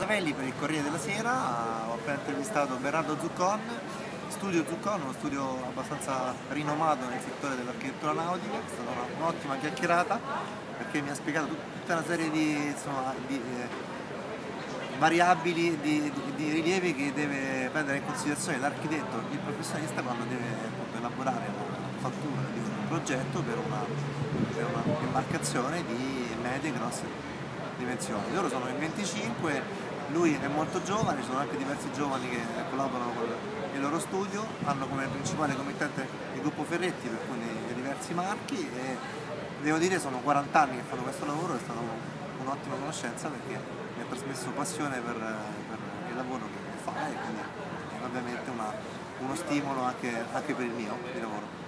Machiavelli per il Corriere della Sera, ho appena intervistato Bernardo Zuccon, Studio Zuccon, uno studio abbastanza rinomato nel settore dell'architettura nautica. È stata un'ottima chiacchierata perché mi ha spiegato tutta una serie di, insomma, variabili, di rilievi che deve prendere in considerazione l'architetto, il professionista, quando deve appunto elaborare una fattura di un progetto per una imbarcazione di medie e grosse dimensioni. Loro sono in 25, lui è molto giovane, ci sono anche diversi giovani che collaborano con il loro studio, hanno come principale committente il gruppo Ferretti, per cui diversi marchi, e devo dire sono 40 anni che fanno questo lavoro. È stata un'ottima conoscenza perché mi ha trasmesso passione per il lavoro che fa, e quindi è ovviamente uno stimolo anche per il mio di lavoro.